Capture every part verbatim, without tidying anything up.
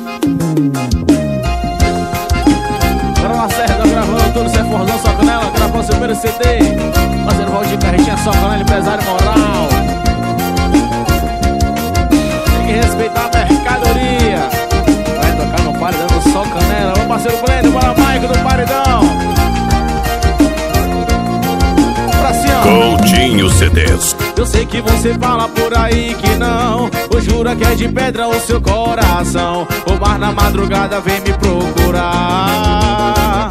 Agora Lacerda gravando tudo, Zé Forrozão, Só Canela, gravando seu primeiro C D. Fazendo Valdir Carretinha, Só Canela, empresário moral. Tem que respeitar a mercadoria. Vai tocar no paredão do Só Canela. Vamos parceiro Blender, bora Maico do paredão. Coutinho C Ds. Eu sei que você fala por aí que não, ou jura que é de pedra o seu coração. O mar na madrugada vem me procurar.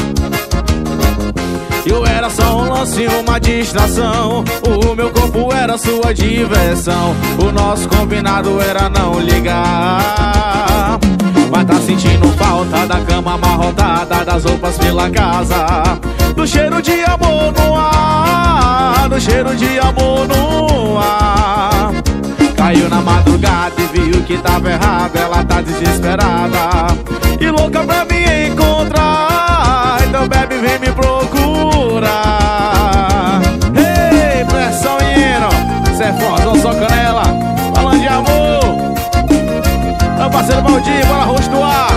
Eu era só um lance, uma distração. O meu corpo era sua diversão. O nosso combinado era não ligar. Mas tá sentindo falta da cama amarrotada, das roupas pela casa, do cheiro de amor no ar, do cheiro de amor no ar. Caiu na madrugada e viu que tava errado. Ela tá desesperada e louca pra me encontrar. Então bebe, vem me procurar. Ei, pressão hino, Zé Forrozão, Só Canela, falando de amor. Meu parceiro Valdir, bora rosto do ar.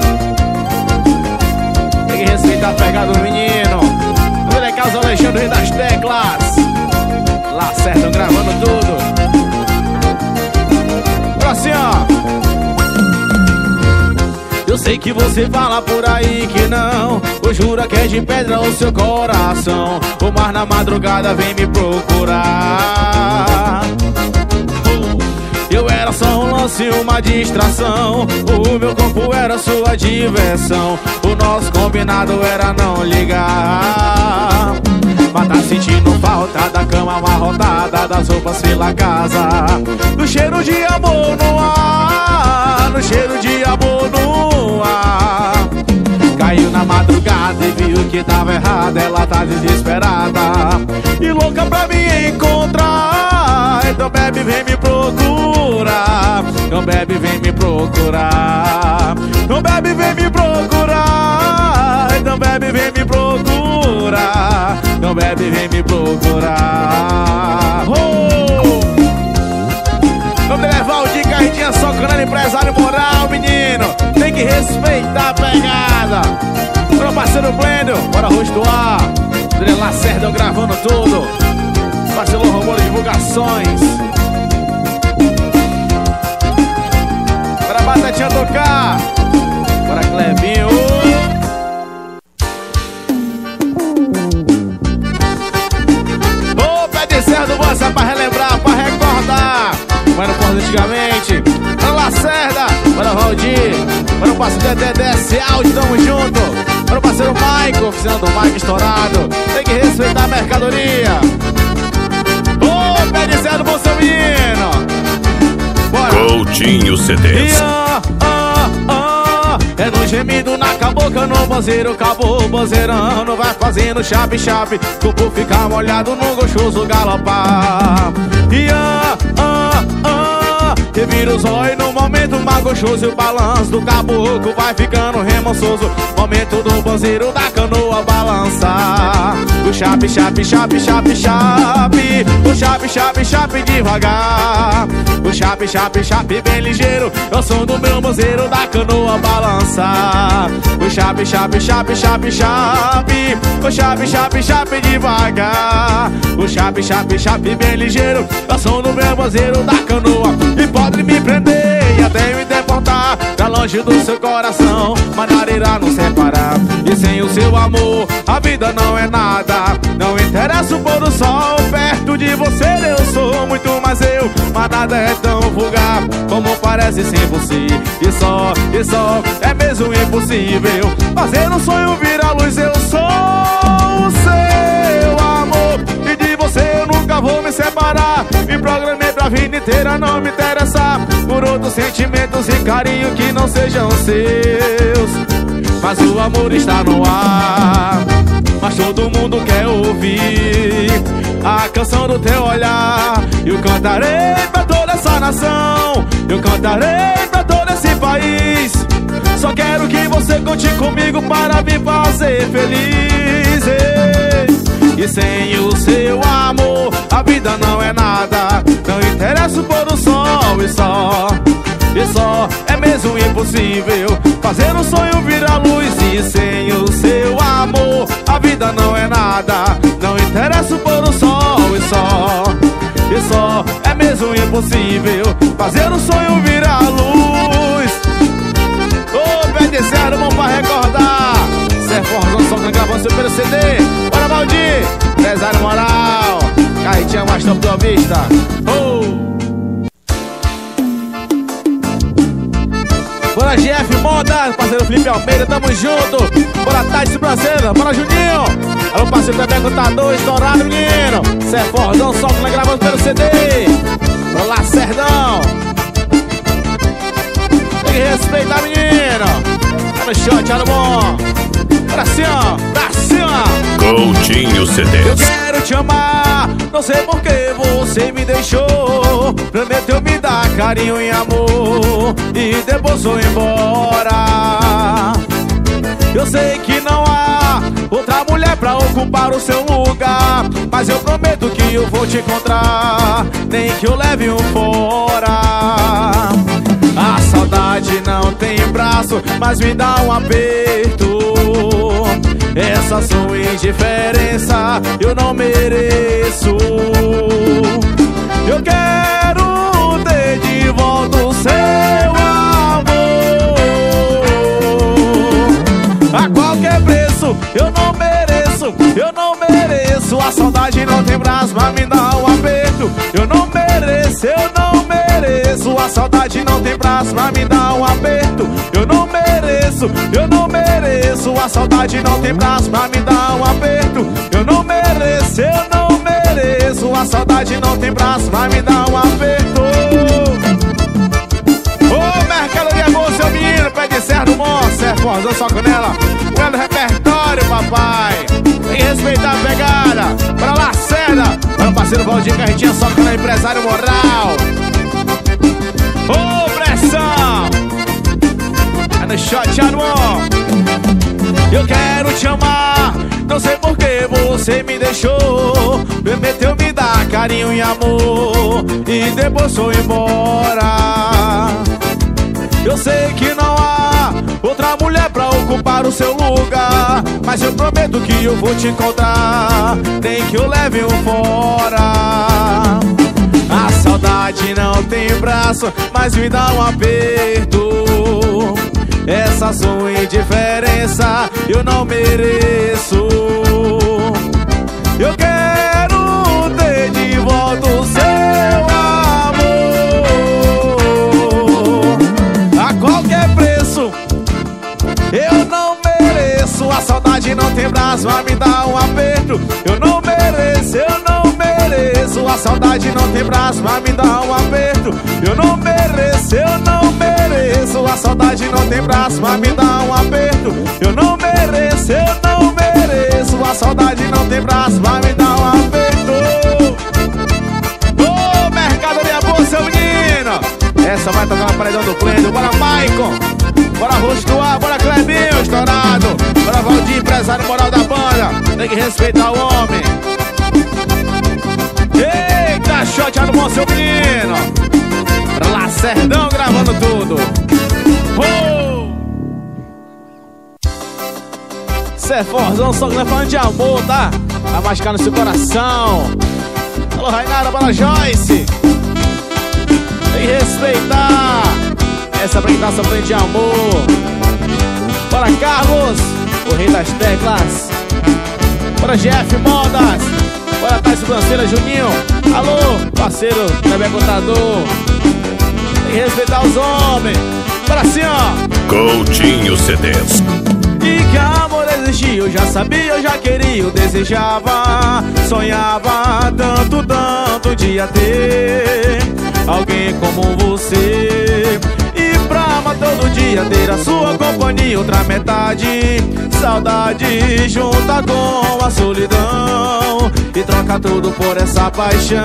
Tem que respeitar a pegada do menino. Ele é Carlos Alexandre, rei das teclas. Lacerda gravando tudo. Assim, ó. Eu sei que você fala por aí que não, ou jura que é de pedra o seu coração. O mar na madrugada vem me procurar. Eu era só um lance, uma distração. O meu corpo era sua diversão. O nosso combinado era não ligar. Mas tá sentindo falta da cama amarrotada, das roupas pela casa, do cheiro de amor no ar, do cheiro de amor no ar. Caiu na madrugada e viu que tava errado. Ela tá desesperada e louca pra me encontrar. Então bebe, vem me procurar. Então bebe, vem me procurar. Então bebe, vem me procurar. Então bebe, vem me procurar. Então bebe, vem me procurar. Oh! Vamos levar o de Carretinha, Só Canela, empresário moral, menino. Tem que respeitar a pegada. Meu parceiro Blender, bora rostoar. Ele Lacerda gravando tudo. Parceiro Romolo Divulgações. Bora Batatinha tocar. Bora Clebinho. Ô, pé de serra do Bossa pra relembrar, pra recordar. Mano, porra, antigamente. Bora Lacerda, bora Valdir. Bora o parceiro Dedé, esse áudio, tamo junto. Bora o parceiro Maico, oficina do Maico estourado. Tem que respeitar a mercadoria. Ô, pé de serra do Bossa, menino. Bora. Coutinho C Ds. Ah, ah, ah, é no gemido, na cabocla, no banzeiro. Acabou banzeirando, vai fazendo chape-chape. Corpo fica molhado no gostoso galopar. E ah, ah, ah, revira os olhos no momento mais gostoso. E o balanço do caboclo vai ficando remansoso. Momento do banzeiro da canoa balançar. O chape, chape, chape, chape, chape. O chape, chape, chape devagar. O chape, chape, chape bem ligeiro. Eu sou do meu banzeiro da canoa balançar. O chape, chape, chape, chape, chape. O chape, chape, chape devagar. O chape, chape, chape bem ligeiro. Eu sou do meu banzeiro da canoa. E pode me prender e até me deportar pra longe do seu coração, mas nada irá nos separar. E sem o seu amor a vida não é nada. Não interessa o pôr do sol, perto de você eu sou muito mais eu. Mas nada é tão vulgar como parece sem você. E só, e só é mesmo impossível fazer um sonho virar luz. Eu sou o seu amor e de você eu nunca vou me separar. Me programei pra vida inteira não me interessar por outros sentimentos e carinho que não sejam seus. Mas o amor está no ar, mas todo mundo quer ouvir a canção do teu olhar. Eu cantarei pra toda essa nação, eu cantarei pra todo esse país. Só quero que você conte comigo para me fazer feliz. E sem o seu amor a vida não é nada. Não interessa o pôr do sol e só E só é mesmo impossível fazer um sonho virar luz. E sem o seu amor a vida não é nada. Não interessa o pôr do sol. E só, e só é mesmo impossível fazer um sonho virar luz. Ô, pé de serra, bom pra recordar. Serforzão, só que gravando seu pelo C D. Bora, Valdir, empresário moral, Carretinha mais top da vista. Oh! Bora, G F Moda, parceiro Felipe Almeida, tamo junto. Bora, Tati Brasileira, bora, Juninho. Alô, parceiro Bebê Contador, estourado, menino. Serforzão, só que gravando pelo C D. Bora lá, Serdão. Tem que respeitar, menino. Tá no shot, alô, bom. Pra cima, pra cima. Coutinho C D. Eu quero te amar, não sei por que você me deixou. Prometeu me dar carinho e amor e depois foi embora. Eu sei que não há outra mulher pra ocupar o seu lugar, mas eu prometo que eu vou te encontrar, nem que eu leve um fora. A saudade não tem braço, mas me dá um aperto. Essa sua indiferença eu não mereço. Eu quero ter de volta o seu amor a qualquer preço. Eu não mereço, eu não mereço. A saudade não tem braço, mas me dá um aperto. Eu não mereço, eu não mereço. A saudade não tem braço, mas me dá um aperto. Eu não mereço, eu não mereço. A saudade não tem braço, mas me dá um aperto. Eu não mereço, eu não mereço. A saudade não tem braço, mas me dá um aperto. Ô, oh, mercadoria boa, seu menino, pé de serra do monstro, Serforzão, só com ela. Pelo repertório, papai. Tem que respeitar a pegada. Pra lá, Seda. Meu parceiro Valdir Carretinha, só com ela, empresário moral. Ô, oh, pressão. É no shot, amor. Eu quero te amar, não sei por que você me deixou. Prometeu me dar carinho e amor e depois foi embora. Eu sei que não há outra mulher pra ocupar o seu lugar, mas eu prometo que eu vou te encontrar, nem que eu leve um fora. A saudade não tem braço, mas me dá um aperto. Essa sua indiferença eu não mereço. Eu quero ter de volta o seu amor a qualquer preço. Eu não mereço. A saudade não tem braço, mas me dá um aperto. Eu não mereço, eu não mereço. A saudade não tem braço, mas me dá um aperto. Eu não mereço, eu não mereço. A saudade não tem braço, mas me dá um aperto. Eu não mereço, eu não mereço. A saudade não tem braço, mas me dá um aperto. Ô, oh, mercadoria boa, seu menino. Essa vai tocar na paredão do Pleno. Bora, Maicon. Bora, Rostoar. Bora, Clebinho, estourado. Bora, Valdir, empresário moral da banda. Tem que respeitar o homem. Eita, shot no bom, seu menino. Pra lá, Serdão, gravando tudo. Oh! Serforzão, só que não é falando de amor, tá? Vai machucar no seu coração. Alô, Rainara, bora, Joyce. Tem que respeitar essa apresentação frente de amor. Bora, Carlos, o rei das teclas. Bora, G F Modas. Bora, Tati Sobrancelha, Juninho. Alô, parceiro, Bebê Contador. Tem que respeitar os homens. Bora assim, ó. Coutinho C Ds. E que amor existia, eu já sabia, eu já queria, eu desejava, sonhava tanto, tanto dia ter alguém como você. E pra amar todo dia, ter a sua companhia, outra metade, saudade junta com a solidão, e troca tudo por essa paixão.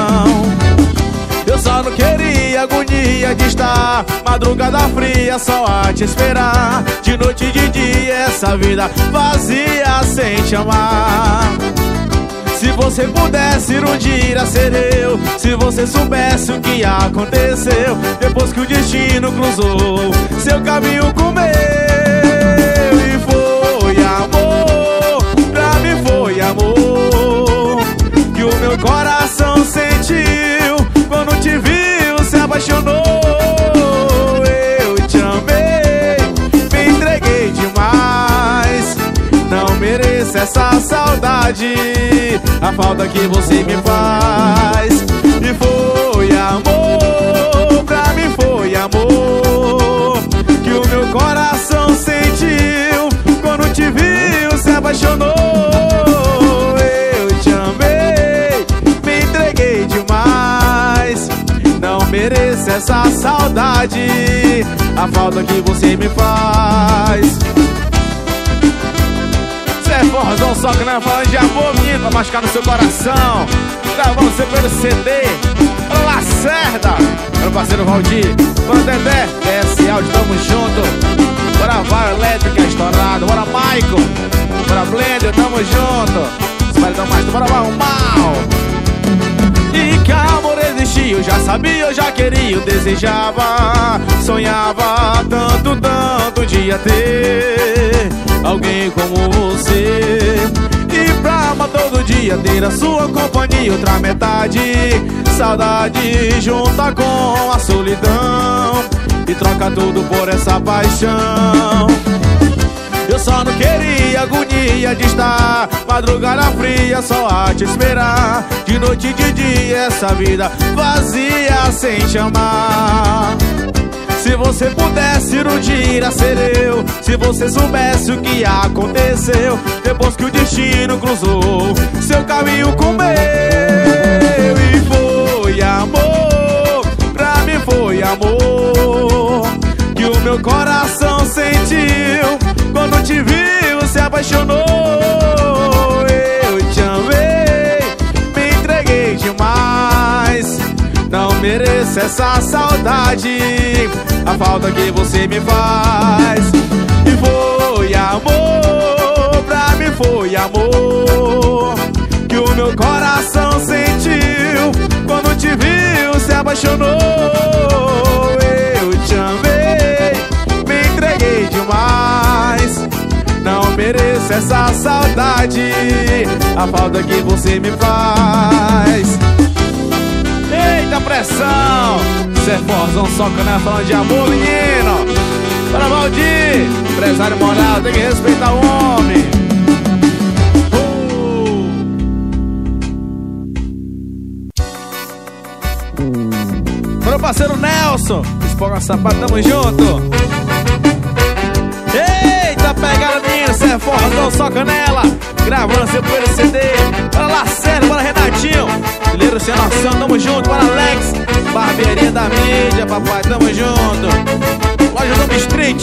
Eu só não queria agonia de estar madrugada fria só a te esperar, de noite e de dia essa vida vazia sem te amar. Se você pudesse um dia ser eu, se você soubesse o que aconteceu depois que o destino cruzou seu caminho com o meu. E foi amor, pra mim foi amor, que o meu coração sentiu quando te viu, se apaixonou. Eu te amei, me entreguei demais, não mereço essa saudade, a falta que você me faz. E foi amor, pra mim foi amor, que o meu coração sentiu quando te viu, se apaixonou. Eu te amei, me entreguei demais, não mereço essa saudade, a falta que você me faz. Cê é forrozão, só que não é falando de amor, menino, pra machucar no seu coração. Gravando você pelo C D, pra Lacerda, meu parceiro Valdir, bora Dedé, S Áudio, tamo junto. Bora Vai Elétrica estourado, bora Michael, bora Blender, tamo junto. Espero dar mais, bora Vai o Mal. E que amor existia, eu já sabia, eu já queria, eu desejava, sonhava tanto, tanto dia ter alguém como você. E pra amar todo dia, ter a sua companhia, outra metade, saudade junta com a solidão, e troca tudo por essa paixão. Eu só não queria agonia de estar madrugada fria só a te esperar, de noite e de dia essa vida vazia sem te amar. Se você pudesse um dia ser eu, se você soubesse o que aconteceu depois que o destino cruzou seu caminho com o meu. E foi amor, pra mim foi amor, que o meu coração sentiu quando te viu, se apaixonou. Eu te amei, me entreguei demais, não mereço essa saudade, a falta que você me faz. E foi amor, pra mim foi amor, que o meu coração sentiu quando te viu, se apaixonou. Eu te amei, me entreguei demais, não mereço essa saudade, a falta que você me faz. Eita pressão, cê é forrozão, só que não é falando de amor, menino. Para Valdir, empresário moral, tem que respeitar o homem. uh. Para o parceiro Nelson, Espoga Sapato, tamo junto. Eita pegada, menino, cê é forrozão, só canela, gravando seu primeiro C D. Para Lacerda, para Renatinho, Leiro sem noção, tamo junto. Para Alex, barbearia da mídia, papai, tamo junto. Loja do Street,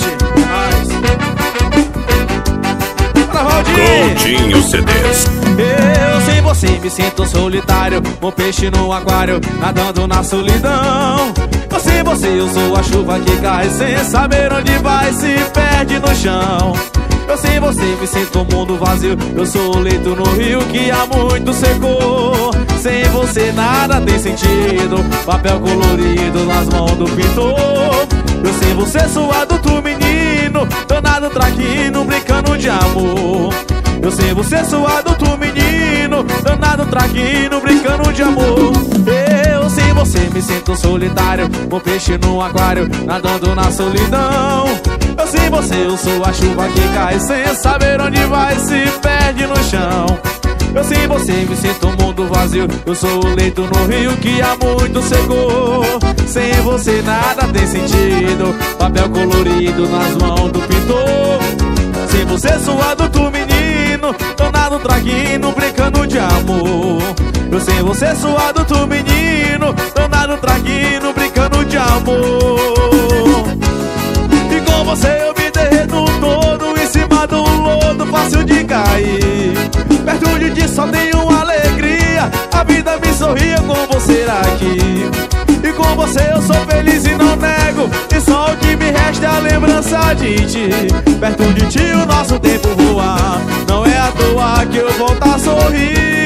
para Valdir, Coutinho C Ds. eu sem você me sinto solitário, um peixe no aquário, nadando na solidão. Eu sem você eu sou a chuva que cai, sem saber onde vai, se perde no chão. Eu sem você me sinto um mundo vazio, eu sou o leito no rio que há muito secou. Sem você nada tem sentido, papel colorido nas mãos do pintor. Eu sem você sou adulto menino, danado traquino, brincando de amor. Eu sem você sou adulto menino, danado traquino, brincando de amor. Eu sem você me sinto solitário, um peixe no aquário, nadando na solidão. Eu sem você eu sou a chuva que cai, sem saber onde vai, se perde no chão. Eu sem você me sinto um mundo vazio, eu sou o leito no rio que há muito secou. Sem você nada tem sentido, papel colorido nas mãos do pintor. Sem você sou adulto menino, danado traquino, brincando de amor. Eu sem você sou adulto menino, danado traquino, brincando de amor. E com você eu me derreto todo, em cima do lodo fácil de cair. Perto de ti só tenho alegria, a vida me sorria com você aqui. E com você eu sou feliz e não nego, e só o que me resta é a lembrança de ti. Perto de ti o nosso tempo voa, não é à toa que eu volto a sorrir.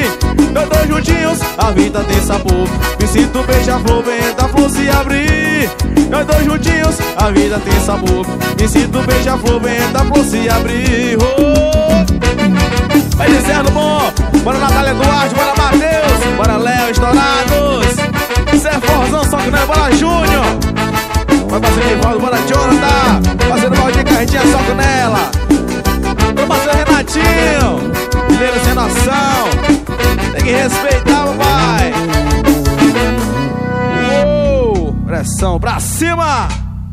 Nós dois juntinhos, a vida tem sabor. Me sinto beija-flor, vendo a flor se abrir. Nós dois juntinhos, a vida tem sabor. Me sinto beija-flor, vendo a flor se abrir. Oh! Vai dizendo bom. Bora Natália Duarte, bora Matheus, bora Léo Estourados. Isso é Forzão, só que não é Bola Júnior. Vai parceiro Rivaldo, bora Jonathan. Parceiro Valdir Carretinha, soco nela. Meu parceiro Renatinho, mineiro sem noção. Tem que respeitar, papai. Uou, pressão pra cima.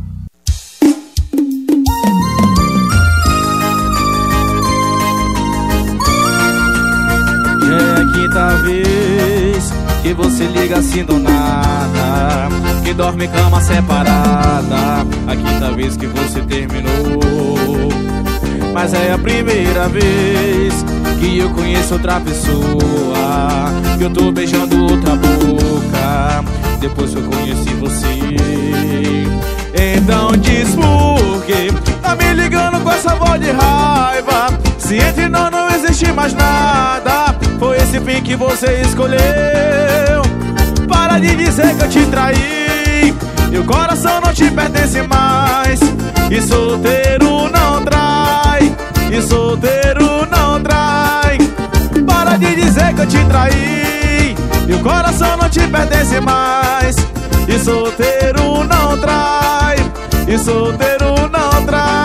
É a quinta vez que você liga assim do nada, que dorme em cama separada. A quinta vez que você terminou. Mas é a primeira vez que eu conheço outra pessoa, que eu tô beijando outra boca depois que eu conheci você. Então diz por que tá me ligando com essa voz de raiva, se entre nós não existe mais nada. Foi esse fim que você escolheu. Para de dizer que eu te traí, e o coração não te pertence mais. E solteiro não trai, e solteiro não trai. Para de dizer que eu te traí, e o coração não te pertence mais. E solteiro não trai, e solteiro não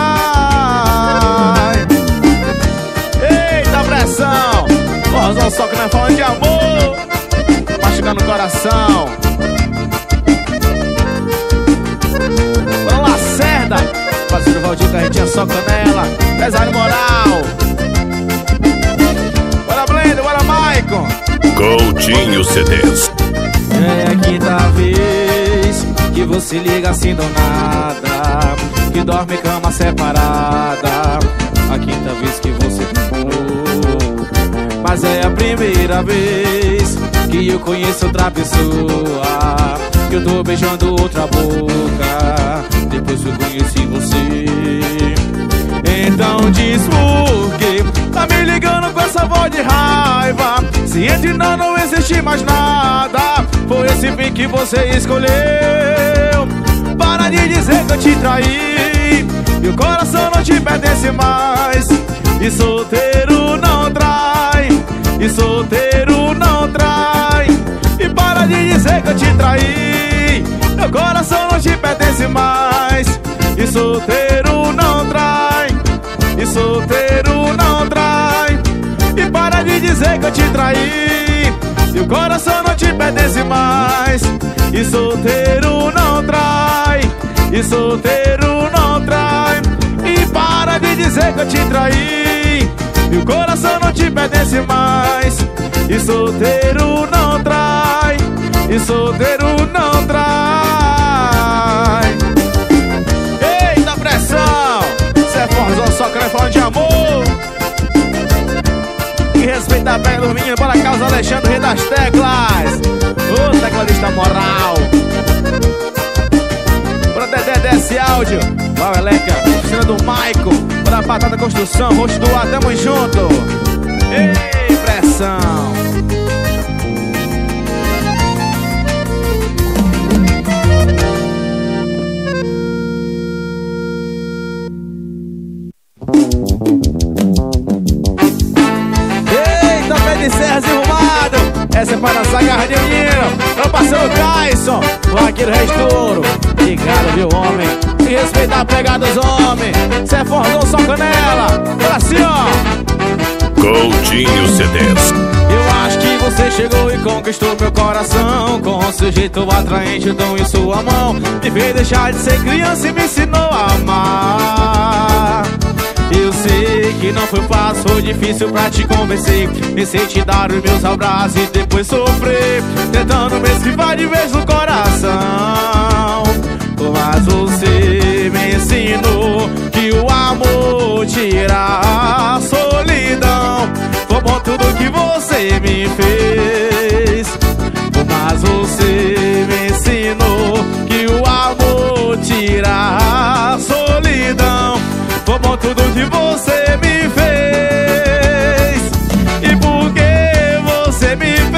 trai. Eita pressão, Forzão só que não é falando de amor, machucando o coração. Bora Lacerda, parceiro Valdir Carretinha, só canela, pesado moral. Bora Blender, bora Maicon. Coutinho C Ds. É a quinta vez que você liga assim do nada, que dorme em cama separada. A quinta vez que você ficou. Mas é a primeira vez que eu conheço outra pessoa, que eu tô beijando outra boca depois que eu conheci você. Então diz por que tá me ligando com essa voz de raiva, se entre nós não existe mais nada. Foi esse fim que você escolheu. Para de dizer que eu te traí, e o coração não te pertence mais. E solteiro não trai, e solteiro não trai. E para de dizer que eu te traí, meu coração não te pertence mais. E solteiro não trai, e solteiro não trai. E para de dizer que eu te traí, e o coração não te pertence mais. E solteiro não trai, e solteiro não trai. E para de dizer que eu te traí, e o coração não te pertence mais. E solteiro não trai, e solteiro não trai. Eita pressão, cê é Forzão, só que não é falando de amor. E respeitar a pega dos meninos, para Carlos Alexandre, rei das teclas. Ô tecladista moral. Para Dedé desse áudio, Val Eleca, oficina do Maicon. Para Batata Construção, rosto do ar, tamo junto. Ei, pressão. Eita, pé de serras enrumado. Essa é para dançar garra de menino. Meu parceiro Tyson, o arqueiro Restouro. Obrigado, viu, homem? E respeitar a pegada dos homens. Cê é Forzão, só canela. Olha assim, ó. Coutinho C Ds. Eu acho que você chegou e conquistou meu coração, com seu jeito atraente, o dom em sua mão. Me fez deixar de ser criança e me ensinou a amar. Eu sei que não foi fácil, foi difícil pra te convencer. Pensei te dar os meus abraços e depois sofrer, tentando me esquivar de vez no coração. Mas você me ensinou que o amor tira a solidão. Foi bom tudo que você me fez. Mas você me ensinou que o amor tira a solidão. Foi bom tudo que você me fez. E porque você me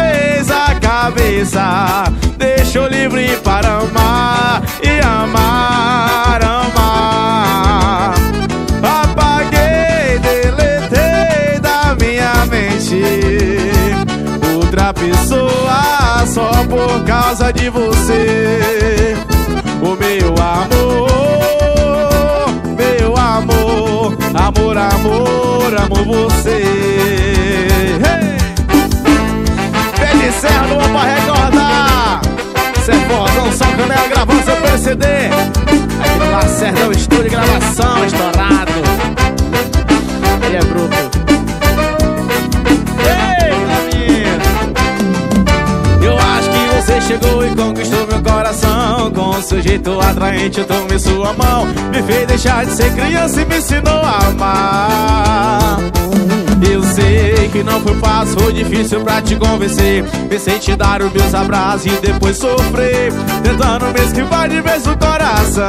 cabeça, deixou livre para amar e amar, amar. Apaguei, deletei da minha mente outra pessoa só por causa de você. O meu amor, meu amor, amor, amor, amo você. Hey! Pé de serra no pra recordar. Cê é forrozão, só canela gravando seu P C D. Aqui no Lacerda, o estúdio de gravação estourado. Ele é bruto. Você chegou e conquistou meu coração. Com seu jeito atraente eu tomei sua mão. Me fez deixar de ser criança e me ensinou a amar. Eu sei que não foi fácil, foi difícil pra te convencer. Pensei em te dar os meus abraços e depois sofrer, tentando me esquivar de vez no coração.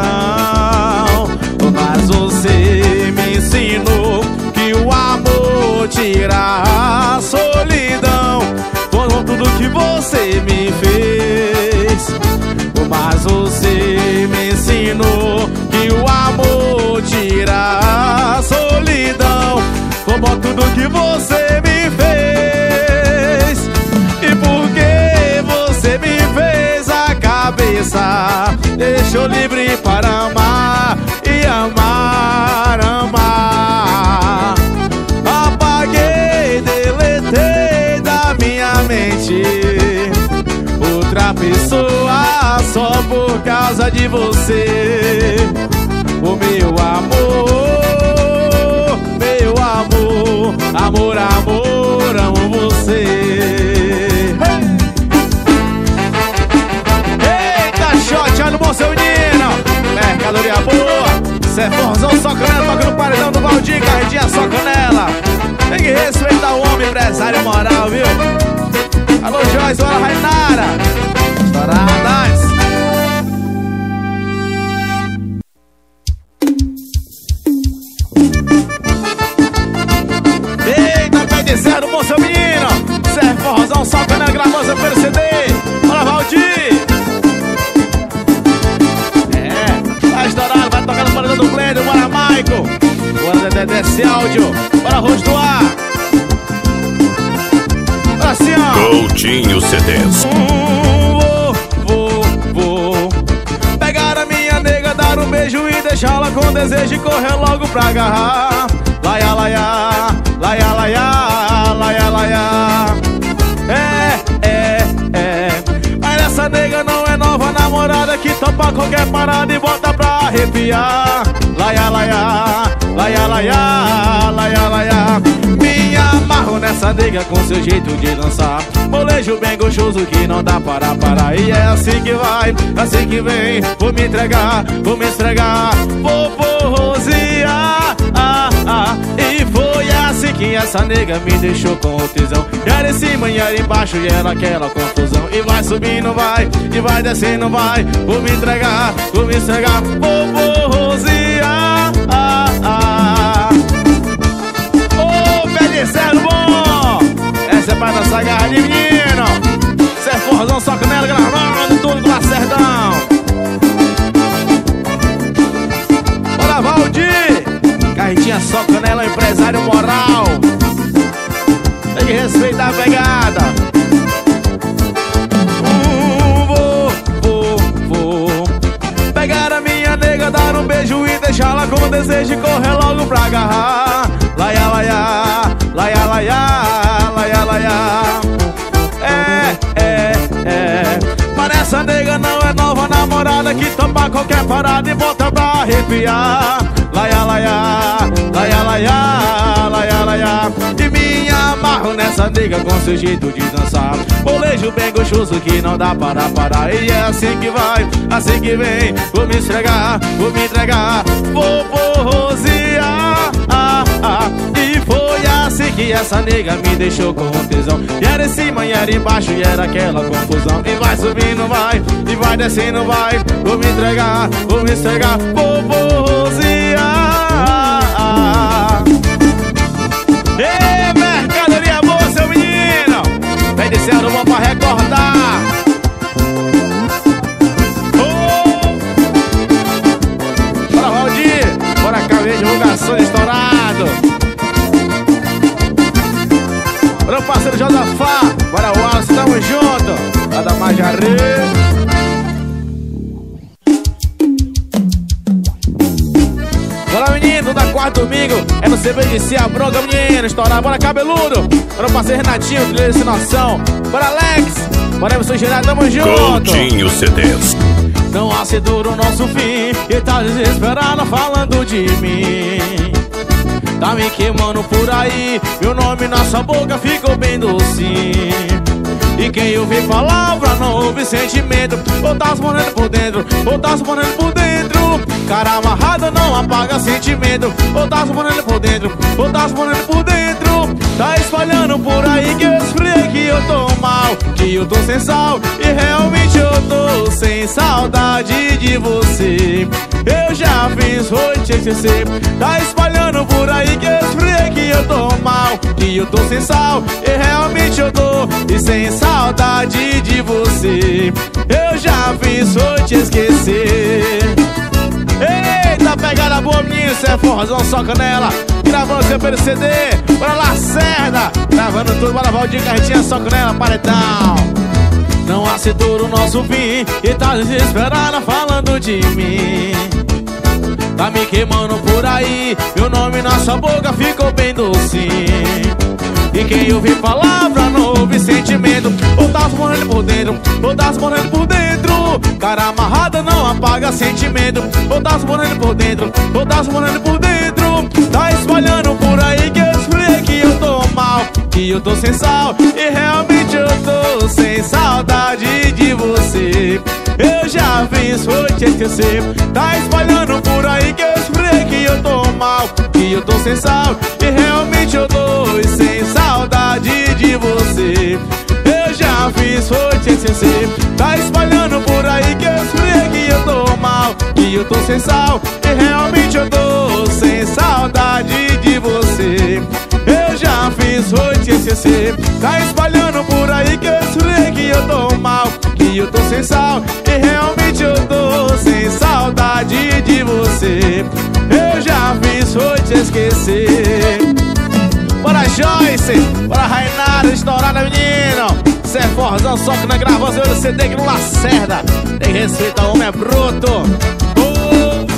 Mas você me ensinou que o amor tira a solidão. Com tudo que você me fez, mas você me ensinou que o amor tira a solidão. Como tudo que você me fez. E porque você me fez a cabeça, deixou livre para amar e amar, amar. Apaguei, deletei da minha mente outra pessoa só por causa de você. O meu amor, meu amor, amor, amor, amo você. Eita, shot, olha no bom seu menino. Mercadoria boa. Cê é forrozão, só canela, toca no paredão do Valdir, carretinha só canela. Tem que respeitar o homem, empresário moral, viu? Alô, Joyce, olá, Rainara. Estouradas. Eita, pé de zero, bom seu menino. Cê é forrozão, só canela, gravou seu P C D. Olá, Valdir. É, tá estourado, vai tocar no paredão do Cleiton, bora, Michael. Bora, Dedé, esse áudio. Bora, rosto do ar. Assim, ó. Coutinho C Ds. Hum, vou, vou, vou pegar a minha nega, dar um beijo e deixá-la com desejo e correr logo pra agarrar. Laia, laia, laia, laia, laia, laia. É, é, é. Mas essa nega não é nova namorada que topa qualquer parada e bota pra arrepiar. Laia, laia, laia, laia, laia, laia. Me amarro nessa nega com seu jeito de dançar, molejo bem gostoso que não dá para parar. E é assim que vai, assim que vem. Vou me entregar, vou me estregar, vou forrosear, ah, ah. E foi assim que essa nega me deixou com o tesão. E era em cima e era embaixo e era aquela confusão. E vai subindo, vai, e vai descendo, vai. Vou me entregar, vou me estregar, vou forrosear, ah, ah. Zero bom, essa é pra dançar garra de menino. Cê é forrozão, só canela, gravando tudo do Lacerdão. Bora, Valdir. Carretinha só canela, empresário moral. Tem que respeitar a pegada. Hum, vou, vou, vou pegar a minha nega, dar um beijo e deixá-la com desejo e correr logo pra agarrar. Laia, laia, laia, laia, laia, laia. É, é, é. Mas essa nega não é nova namorada que topa qualquer parada e bota pra arrepiar. Laia, laia, laia, laia, laia, laia. E me amarro nessa nega com seu jeito de dançar, molejo bem gostoso que não dá para parar. E é assim que vai, assim que vem. Vou me estregar, vou me entregar, vou forrosear, ah, ah. E foi assim que essa nega me deixou com tesão. E era em cima e era embaixo e era aquela confusão. E vai subindo, vai, e vai descendo, vai. Vou me entregar, vou me estregar, vou forrosear, ah, ah. Ei, mercadoria boa, seu menino. Vem de céu, não vou pra recordar. Coração estourado. Meu parceiro Josafá, bora Wallace, tamo junto. Lá da Majarê. Bora menino, da quarta domingo é no C B de C, a bronca menino, estourar, bora cabeludo. Bora parceiro Renatinho, trilheiro sem noção. Bora Alex, bora Emerson Gerard, tamo junto. Coutinho C Ds. Não há ser duro o nosso fim e tá desesperado falando de mim. Tá me queimando por aí, meu nome na sua boca ficou bem docinho. E quem ouve palavra não ouve sentimento. Ou tá se morrendo por dentro, ou tá se morrendo por dentro. Cara amarrado não apaga sentimento. Ou tá se morrendo por dentro, ou tá se morrendo por dentro. Tá espalhando por aí que eu esfriei, que eu tô mal, que eu tô sem sal. E realmente eu tô sem saudade de você. Eu já fiz, foi te esquecer. Tá espalhando por aí que eu esfriei, que eu tô mal, que eu tô sem sal. E realmente eu tô e sem saudade de você. Eu já fiz, foi te esquecer. Eita, pegada boa, menino, cê é forrozão, só canela. Gravando seu pelo C D, bora Lacerda. Gravando tudo, bora Valdir, carretinha, só canela, paredão. Não aceitou o nosso fim e tá desesperada falando de mim. Tá me queimando por aí, meu nome na sua boca ficou bem docinho. E quem ouve palavra não ouve sentimento. Ou tá se morrendo por dentro, ou tá se morrendo por dentro. Cara amarrada não apaga sentimento. Ou tá se morrendo por dentro, ou tá se morrendo por dentro. Tá espalhando por aí que eu esfriei, que eu tô mal, que eu tô sem sal. E realmente eu tô sem saudade de você. Eu já fiz, foi te esquecer. Tá espalhando por aí que eu esfriei, que eu tô mal, que eu tô sem sal. E realmente eu tô sem saudade de você. Eu já fiz, foi te esquecer. Tá espalhando por aí que eu esfriei, que eu tô mal, que eu tô sem sal. E realmente eu tô sem saudade de você. Eu já fiz, foi te esquecer. Tá espalhando por aí que eu esfriei, que eu tô mal, que eu tô sem sal. E realmente eu tô sem saudade de você. Eu já fiz, foi te esquecer. Bora Joyce, bora Rainara, estourada menino. Cê é forrozão, só que não grava seu C D que não Lacerda. Tem respeito, o homem é bruto. Oh.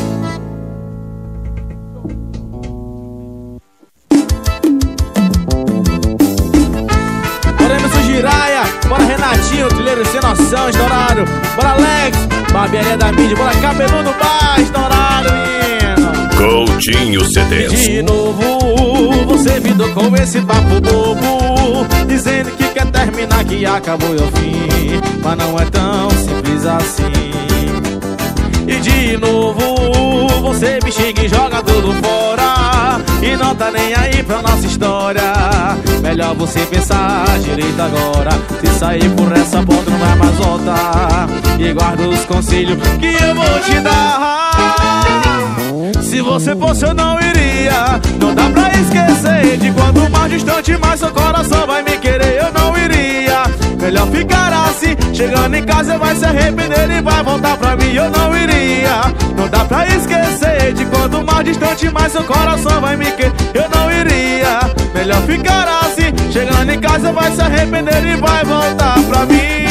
Bora Emerson Giraia, bora Renatinho, trilheiro sem noção, estourado. Bora Alex, barbearia da mídia, bora cabeludo bar, estourado menino. Coutinho C Ds. De novo, você vindo com esse papo bobo, dizendo que quer terminar, que acabou e o fim. Mas não é tão simples assim. E de novo, você me xinga e joga tudo fora, e não tá nem aí pra nossa história. Melhor você pensar direito agora. Se sair por essa porta não vai mais voltar. E guarda os conselhos que eu vou te dar. Se você fosse eu não iria. Não dá pra esquecer de quando mais distante mais seu coração vai me querer. Eu não iria. Melhor ficar assim. Chegando em casa vai se arrepender e vai voltar pra mim. Eu não iria. Não dá pra esquecer de quando mais distante mais seu coração vai me querer. Eu não iria. Melhor ficar assim. Chegando em casa vai se arrepender e vai voltar pra mim.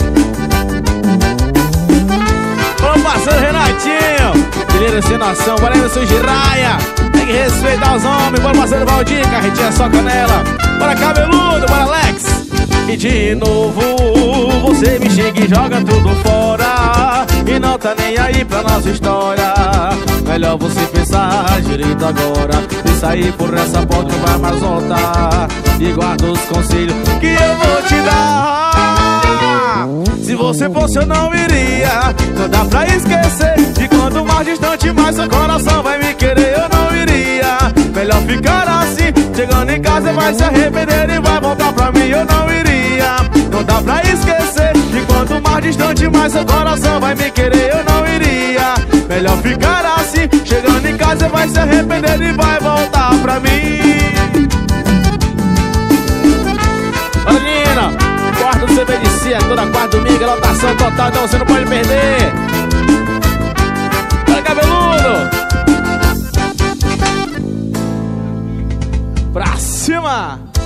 Ô parceiro Renatinho, trilheiro sem noção, bora Emerson Giraia. Tem que respeitar os homens, bora parceiro Valdir, carretinha só canela. Bora cabeludo, bora Alex. E de novo, você me xinga e joga tudo fora, e não tá nem aí pra nossa história. Melhor você pensar direito agora. E sair por essa porta não vai mais voltar. E guarda os conselhos que eu vou te dar. Se você fosse eu não iria. Não dá pra esquecer de quanto mais distante mais seu coração vai me querer. Eu não iria. Melhor ficar assim. Chegando em casa vai se arrepender e vai voltar pra mim. Eu não iria. Não dá pra esquecer de quanto mais distante mais seu coração vai me querer. Eu não iria. Melhor ficar assim. Chegando em casa vai se arrepender e vai voltar pra mim. Olha menina, quarto do C B de C, toda quarta domingo, lotação total, então você não pode perder. Olha cabeludo. cima!